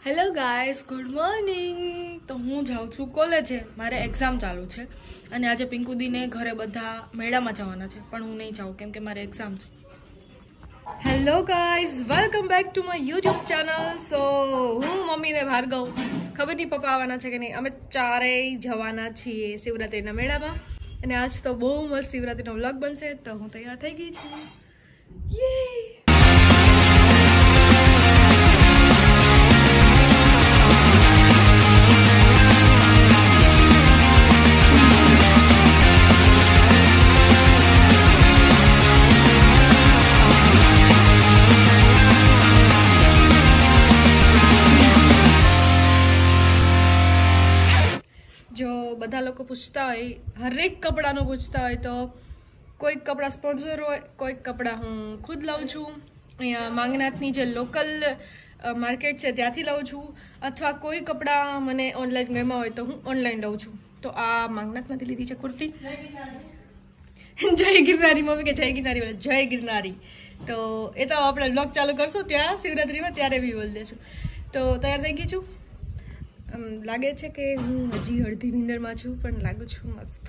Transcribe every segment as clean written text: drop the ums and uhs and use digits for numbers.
Hello guys, good morning. તો હું જાઉં છું કોલેજે, મારે એક્ઝામ ચાલુ છે અને આજે પિંકુદીને ઘરે બધા મેળામાં જવાના છે, પણ હું નહીં જાઉં કેમ કે મારે એક્ઝામ છે. Hello guys, welcome back to my YouTube channel. So હું મમ્મીને ભાર્ગવ, ખબર નહીં પપ્પા આવવાના છે કે નહીં, અમે ચારેય જવાના છીએ શિવરાત્રિના મેળામાં. અને આજ તો બહુ મસ્ત શિવરાત્રિનો વ્લોગ બનશે, તો હું તૈયાર થઈ ગઈ છું. યે! જો બધા લોકો પૂછતા હોય, હરેક કપડાનું પૂછતા હોય, તો કોઈક કપડાં સ્પોન્સર હોય, કોઈક કપડાં હું ખુદ લઉં છું. અહીંયા માંગનાથની જે લોકલ માર્કેટ છે ત્યાંથી લઉં છું, અથવા કોઈ કપડાં મને ઓનલાઈન ગમ્યા હોય તો હું ઓનલાઈન લઉં છું. તો આ માંગનાથમાંથી લીધી છે કુર્તી. જય ગિરનારી મમ્મી કે જય ગિરનારી બોલે, જય ગિરનારી. તો એ તો આપણે બ્લોગ ચાલુ કરશું ત્યાં શિવરાત્રિમાં, ત્યારે બી બોલી દઈશું. તો તૈયાર થઈ ગઈ છું. લાગે છે કે હું હજી અડધી નીંદરમાં છું, પણ લાગુ છું મસ્ત.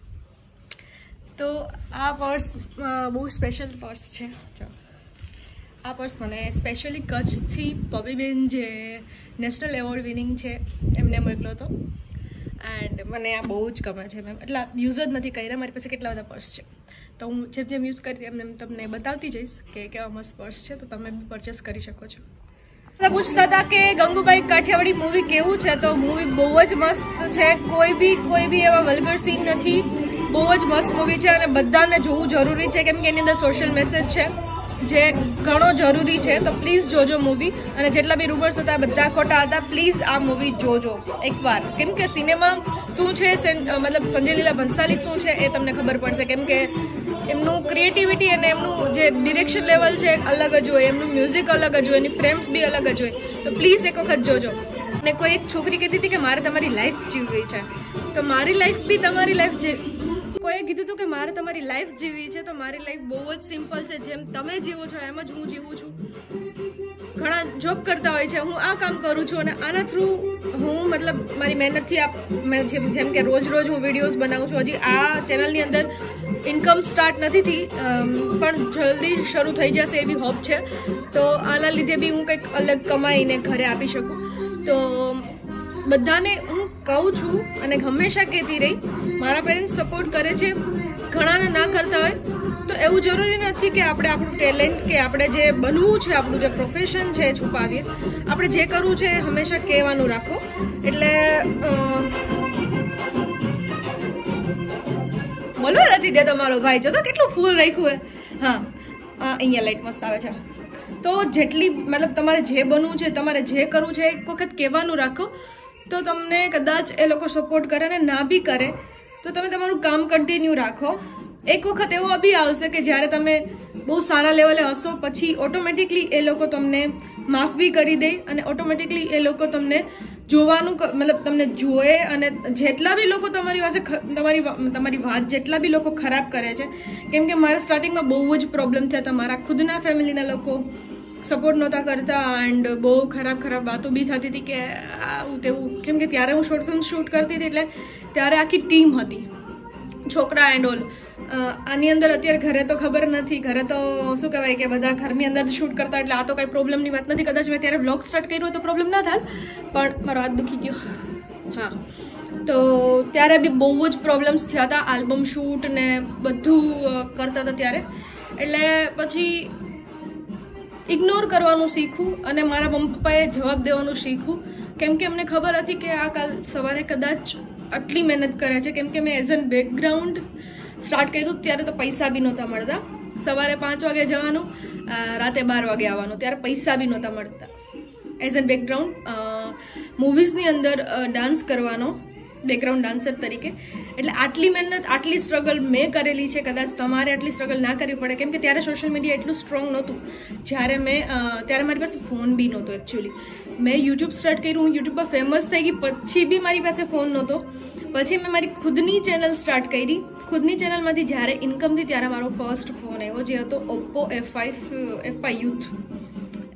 તો આ પર્સ બહુ સ્પેશિયલ પર્સ છે. જો આ પર્સ મને સ્પેશિયલી કચ્છથી પબીબેન જે નેશનલ એવોર્ડ વિનિંગ છે એમને મોકલ્યો હતો. એન્ડ મને આ બહુ જ ગમે છે. મેં એટલા યુઝ જ નથી કર્યા, મારી પાસે કેટલા બધા પર્સ છે. તો હું જેમ જેમ યુઝ કરી એમ તમને બતાવતી જઈશ કે કેવા મસ્ત પર્સ છે, તો તમે બી પરચેસ કરી શકો છો. પૂછતા હતા કે ગંગુબાઈ કાઠિયાવાડી મૂવી કેવું છે, તો મૂવી બહુ જ મસ્ત છે. કોઈ બી એવા વલ્ગર સીન નથી. બહુ જ મસ્ત મૂવી છે અને બધાને જોવું જરૂરી છે, કેમ કે એની અંદર સોશિયલ મેસેજ છે જે ઘણો જરૂરી છે. તો પ્લીઝ જોજો મૂવી. અને જેટલા બી રૂમર્સ હતા બધા ખોટા હતા. પ્લીઝ આ મૂવી જોજો એકવાર, કેમ કે સિનેમા શું છે, મતલબ સંજય લીલા ભંસાલી શું છે એ તમને ખબર પડશે. કેમ કે એમનું ક્રિએટિવિટી અને એમનું જે ડિરેક્શન લેવલ છે અલગ જ હોય, એમનું મ્યુઝિક અલગ જ હોય, એની ફ્રેમ્સ બી અલગ જ હોય. તો પ્લીઝ એક વખત જોજો. અને કોઈ એક છોકરી કહેતી હતી કે મારે તમારી લાઈફ જીવવી છે, તો મારી લાઈફ બી તમારી લાઈફ કોઈએ કીધું હતું કે મારે તમારી લાઈફ જીવવી છે, તો મારી લાઈફ બહુ જ સિમ્પલ છે. જેમ તમે જીવો છો એમ જ હું જીવું છું. ઘણા જોબ કરતા હોય છે, હું આ કામ કરું છું અને આના થ્રુ હું મતલબ મારી મહેનતથી જેમ કે રોજ હું વિડીયોઝ બનાવું છું. હજી આ ચેનલની અંદર ઇન્કમ સ્ટાર્ટ નથી થઈ, પણ જલ્દી શરૂ થઈ જશે એવી હોપ છે. તો આના લીધે બી હું કંઈક અલગ કમાઈને ઘરે આપી શકું. તો બધાને હું કહું છું અને હંમેશા કહેતી રહી, મારા પેરેન્ટ્સ સપોર્ટ કરે છે, ઘણાને ના કરતા હોય. તો એવું જરૂરી નથી કે આપણે આપણું ટેલેન્ટ કે આપણે જે બનવું છે, આપણું જે પ્રોફેશન છે એ છુપાવીએ. આપણે જે કરવું છે એ હંમેશા કહેવાનું રાખો. એટલે બોલવા નથી દે તમારો ભાઈ, જો તો કેટલું ફૂલ રાખ્યું હે. હા, અહીંયા લાઈટ મસ્ત આવે છે. તો જેટલી મતલબ તમારે જે બનવું છે, તમારે જે કરવું છે એક વખત કહેવાનું રાખો. તો તમને કદાચ એ લોકો સપોર્ટ કરે ને ના બી કરે તો તમે તમારું કામ કન્ટિન્યુ રાખો. એક વખત એવો બી આવશે કે જ્યારે તમે બહુ સારા લેવલે હશો, પછી ઓટોમેટિકલી એ લોકો તમને માફ બી કરી દે અને ઓટોમેટિકલી એ લોકો તમને જોવાનું મતલબ તમને જોએ. અને જેટલા બી લોકો તમારી પાસે તમારી વાત જેટલા બી લોકો ખરાબ કરે છે, કેમ કે મારા સ્ટાર્ટિંગમાં બહુ જ પ્રોબ્લેમ થયા હતા. મારા ખુદના ફેમિલીના લોકો સપોર્ટ નહોતા કરતા એન્ડ બહુ ખરાબ વાતો બી થતી હતી કે આવું તેવું. કેમ કે ત્યારે હું શોર્ટ ફિલ્મ શૂટ કરતી હતી, એટલે ત્યારે આખી ટીમ હતી, છોકરા એન્ડ ઓલ. આની અંદર અત્યારે ઘરે તો ખબર નથી, ઘરે તો શું કહેવાય કે બધા ઘરની અંદર શૂટ કરતા, એટલે આ તો કંઈ પ્રોબ્લેમની વાત નથી. કદાચ મેં ત્યારે વ્લોગ સ્ટાર્ટ કર્યું તો પ્રોબ્લેમ ના થાય, પણ મારો હાથ દુખી ગયો. હા, તો ત્યારે બી બહુ જ પ્રોબ્લેમ્સ થયા હતા. આલ્બમ શૂટ ને બધું કરતા હતા ત્યારે. એટલે પછી ઇગ્નોર કરવાનું શીખું અને મારા મમ્મી પપ્પાએ જવાબ દેવાનું શીખું. કેમ કે અમને ખબર હતી કે આ કાલ સવારે કદાચ આટલી મહેનત કરે છે. કેમ કે મેં એઝ એન બેકગ્રાઉન્ડ સ્ટાર્ટ કર્યું ત્યારે તો પૈસા બી નહોતા મળતા. સવારે 5 વાગે જવાનું, રાતે 12 વાગે આવવાનું, ત્યારે પૈસા બી નહોતા મળતા. એઝ એન બેકગ્રાઉન્ડ મૂવીઝની અંદર ડાન્સ કરવાનો, બેકગ્રાઉન્ડ ડાન્સર તરીકે. એટલે આટલી મહેનત, આટલી સ્ટ્રગલ મેં કરેલી છે. કદાચ તમારે આટલી સ્ટ્રગલ ના કરવી પડે, કેમ કે ત્યારે સોશિયલ મીડિયા એટલું સ્ટ્રોંગ નહોતું. ત્યારે મારી પાસે ફોન બી નહોતો. એકચ્યુઅલી મેં યુટ્યુબ સ્ટાર્ટ કર્યું, હું યુટ્યુબમાં ફેમસ થઈ ગઈ, પછી બી મારી પાસે ફોન નહોતો. પછી મેં મારી ખુદની ચેનલ સ્ટાર્ટ કરી. ખુદની ચેનલમાંથી જ્યારે ઇન્કમ થી ત્યારે મારો ફર્સ્ટ ફોન આવ્યો, જે હતો ઓપ્પો F5 યુથ.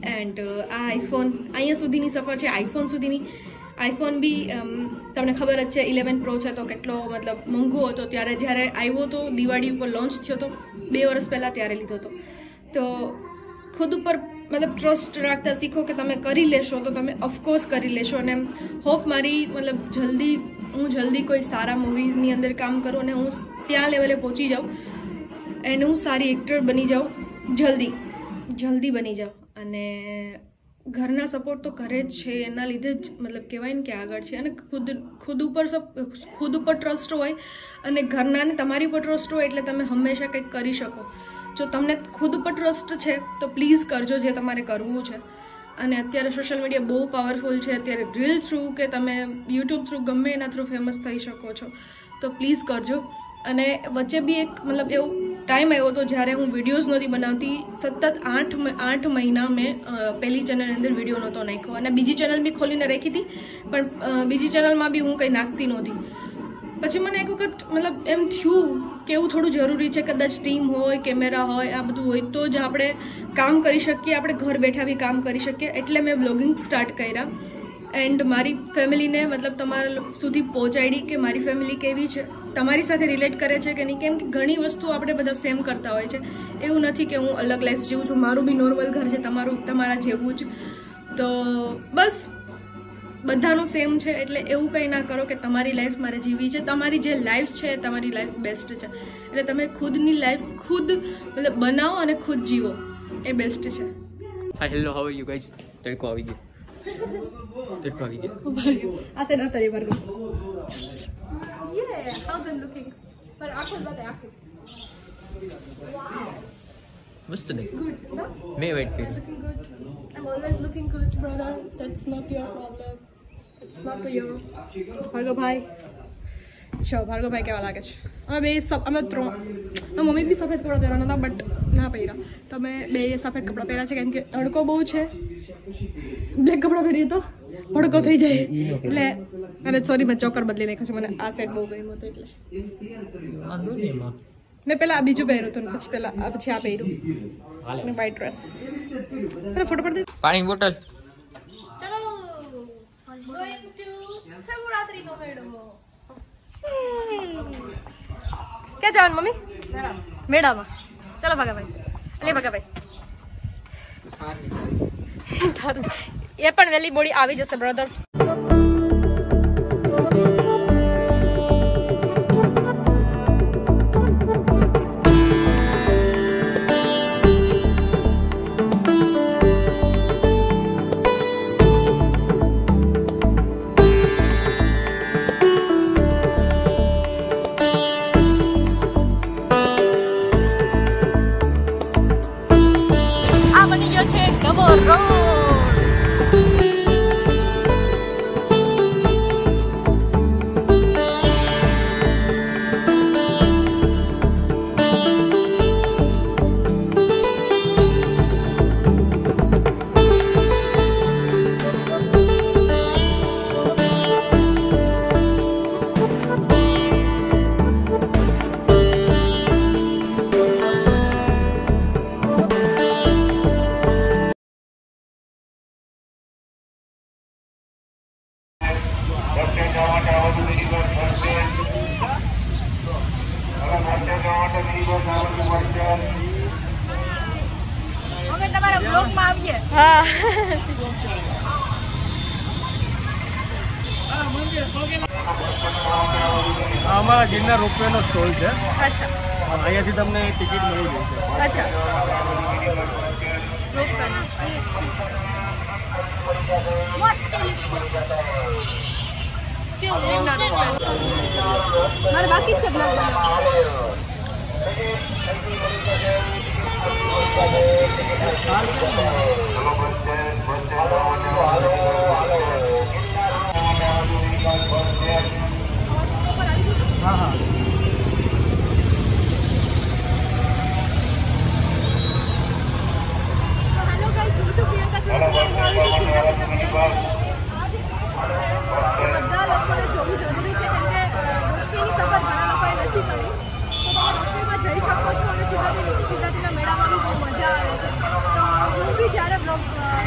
એન્ડ આ આઈફોન અહીંયા સુધીની સફર છે, આઈફોન સુધીની. આઈફોન બી તમને ખબર જ છે 11 પ્રો છે તો કેટલો મતલબ મોંઘો હતો ત્યારે. જ્યારે આવ્યો તો દિવાળી ઉપર લોન્ચ થયો તો 2 વર્ષ પહેલાં, ત્યારે લીધો હતો. તો ખુદ ઉપર મતલબ ટ્રસ્ટ રાખતા શીખો કે તમે કરી લેશો તો તમે ઓફકોર્સ કરી લેશો. અને હોપ મારી મતલબ હું જલ્દી કોઈ સારા મૂવીની અંદર કામ કરું અને હું ત્યાં લેવલે પહોંચી જાઉં અને હું સારી એક્ટર બની જાઉં, જલ્દી બની જાઉં. અને ઘરના સપોર્ટ તો કરે જ છે, એના લીધે જ મતલબ કહેવાય ને કે આગળ છે. અને ખુદ ઉપર ટ્રસ્ટ હોય અને ઘરનાને તમારી ઉપર ટ્રસ્ટ હોય એટલે તમે હંમેશા કંઈક કરી શકો. જો તમને ખુદ ઉપર ટ્રસ્ટ છે તો પ્લીઝ કરજો જે તમારે કરવું છે. અને અત્યારે સોશિયલ મીડિયા બહુ પાવરફુલ છે. અત્યારે રીલ થ્રુ કે તમે યુટ્યુબ થ્રુ ગમે એના થ્રુ ફેમસ થઈ શકો છો, તો પ્લીઝ કરજો. અને વચ્ચે બી એક મતલબ એવું ટાઈમ આવ્યો હતો જ્યારે હું વિડીયોઝ નહોતી બનાવતી. સતત 8 મહિના મેં પહેલી ચેનલની અંદર વિડીયો નહોતો નાખ્યો અને બીજી ચેનલ બી ખોલીને રાખી હતી, પણ બીજી ચેનલમાં બી હું કંઈ નાખતી નહોતી. પછી મને એક વખત મતલબ એમ થયું કે એવું થોડું જરૂરી છે, કદાચ ટીમ હોય, કેમેરા હોય, આ બધું હોય તો જ આપણે કામ કરી શકીએ, આપણે ઘર બેઠા બી કામ કરી શકીએ. એટલે મેં વ્લોગિંગ સ્ટાર્ટ કર્યા એન્ડ મારી ફેમિલીને મતલબ તમારા સુધી પહોંચાડી કે મારી ફેમિલી કેવી છે, તમારી સાથે રિલેટ કરે છે કે નહીં. કેમ કે ઘણી વસ્તુ આપણે બધા સેમ કરતા હોય છે. એવું નથી કે હું અલગ લાઈફ જીવું છું, મારું બી નોર્મલ ઘર છે, તમારા જેવું જ. તો બસ બધાનું સેમ છે. એટલે એવું કંઈ ના કરો કે તમારી લાઈફ મારે જીવી છે. તમારી જે લાઈફ છે તમારી લાઈફ બેસ્ટ છે. એટલે તમે ખુદની લાઈફ ખુદ મતલબ બનાવો અને ખુદ જીવો, એ બેસ્ટ છે. Hi hello, how are you guys? તડકો આવી ગયો. આ છે ના તારી વર્ગ. Yeah, how's I'm looking? પર આખો બતાય આખો. Wow. મસ્ત દેખ. Good, no? મેં વેઇટ કરી. Looking good. I'm always looking good, brother. That's not your problem. It's not for you. ભાર્ગવભાઈ. ભાર્ગવભાઈ કેવા લાગે છે? અમે મમ્મી બી સફેદ કપડાં પહેરવાના હતા બટ ના પહેર્યા. તમે બે સફેદ કપડાં પહેર્યા છે કેમ કે તડકો બહુ છે. બ્લેક કપડાં પહેરીએ તો ભડકો થઈ જાય એટલે. અને સોરી મેં ચોકર બદલી નાખ્યો છે, મને આ સેટ બહુ ગમ્યું હતું એટલે. મેં પહેલાં આ બીજું પહેર્યું હતું પછી આ પહેર્યું વ્હાઈટ ડ્રેસ. ફોટો પડતી પાણી બોટલ. ચલો ગોઈંગ ટુ શિવરાત્રી નો મેળો. ક્યાં જવાનું મમ્મી? મેળામાં. ચલો ભગાભાઈ. એ પણ વેલી બોડી આવી જશે બ્રધર. આ બની ગયો છે નવો રોડ. અમે તમારા બ્લોગમાં આવીએ. હા. અમારા ગિરનાર રોપવેનો સ્ટોલ છે. અચ્છા. અહીંયાથી તમને ટિકિટ મળી જાય છે. અચ્છા. રોપવેનો. મારે બાકી છે બ્લોગ હા. હેલો ગાઈસ, હું છું પ્રિયંકા. બધા લોકોને જોવું જરૂરી છે કેમ કે રોપવેની સફર ઘણા લોકોએ નથી કરી. તો તમે રોપવેમાં જઈ શકો છો અને શિવરાત્રીના મેળામાં બી બહુ મજા આવે છે. તો હું બી જ્યારે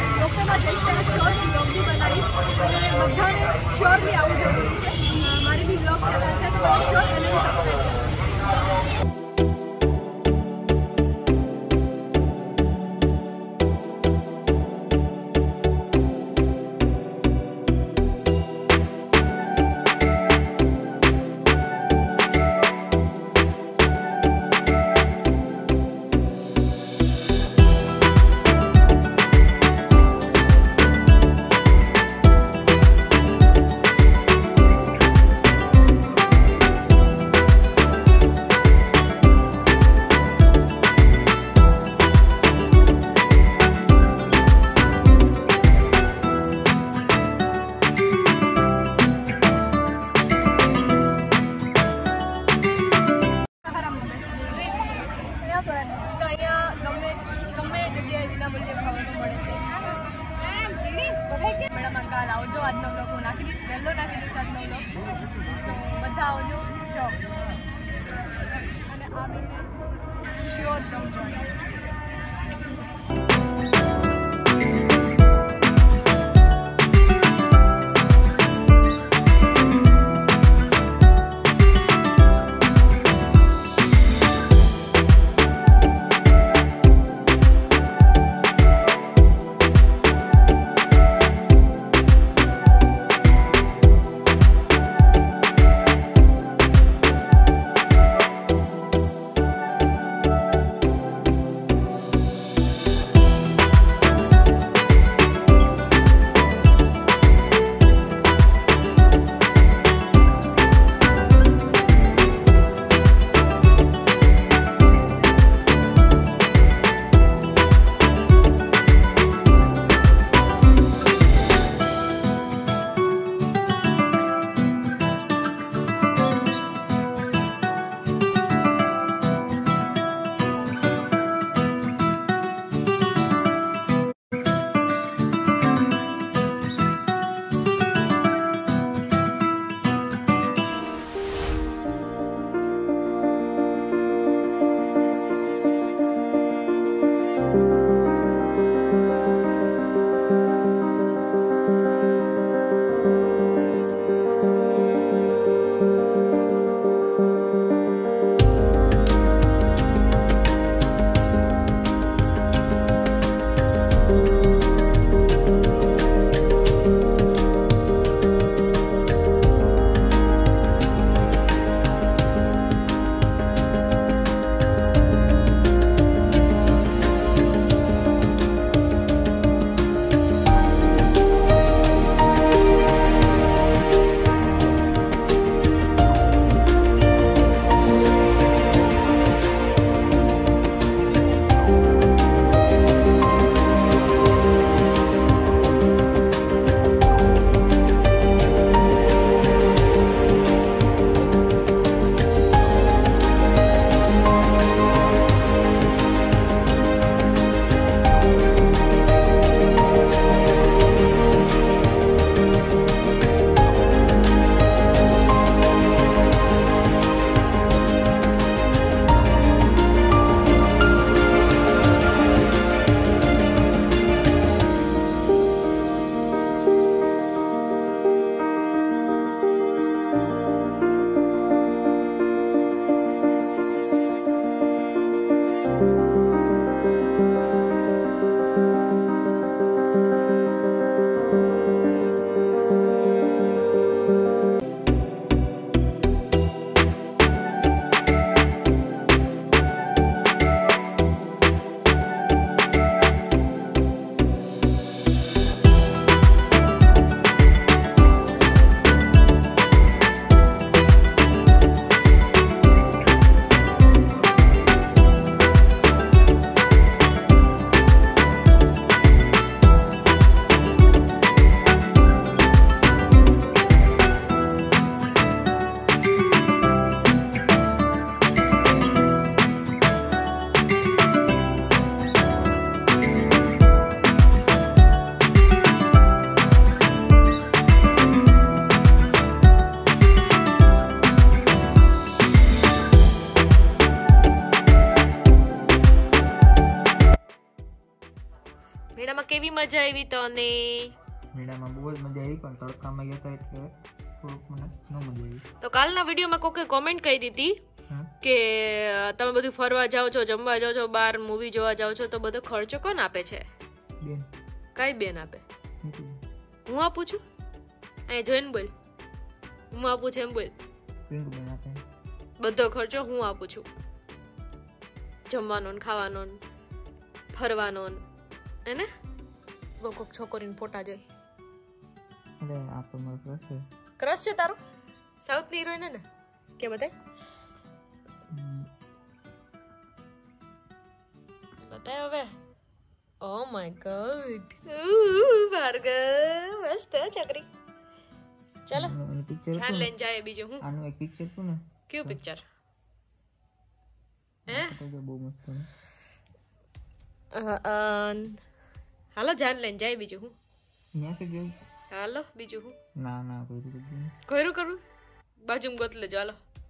વિડીયોમાં કાલ આવજો. આજનો બ્લોગ હું નાખી દઈશ, વહેલો નાખી દઈશ આજનો બ્લોગ. બધા આવજો. જો અને આ બેને શ્યોર જમવાનું. મેળામાં કેવી મજા આવી તને? મેળામાં બહુ જ મજા આવી, પણ તડકામાં ગયા હતા એટલે થોડુંક મને ન મજા આવી. તો કાલના વિડીયોમાં કોકે કોમેન્ટ કરી હતી કે તમે બધું ફરવા જાઓ છો, જમવા જાઓ છો, બહાર મૂવી જોવા જાઓ છો, તો બધો ખર્ચો કોણ આપે છે? બેન. કઈ બેન આપે? હું આપું છું? અહીંયા જોઈને બોલ, હું આપું છું એમ બોલ. બેન આપે. બધો ખર્ચો હું આપું છું, જમવાનો ને ખાવાનો ને ફરવાનો ને કોક છોકરીને ફોટા જોઈ. અરે આ તો મારો ક્રશ છે. ક્રશ છે તારો? સાઉથની હિરોઈન ને કે બતાય બતાય હવે. ઓ માય ગોડ, ભાર્ગવ મસ્ત છોકરી. ચલો ધ્યાન લઈને જાય. બીજું હું આનું એક પિક્ચર હતું ને. કયું પિક્ચર? હે બહુ મસ્ત હતું. હાલો ધ્યાન લઈને જાય. બીજું હું ત્યાં છે કેવું હાલો બીજું હું ના ના કોઈ રીતે ઘરું કરવું બાજુમાં ગોત લેજો હાલો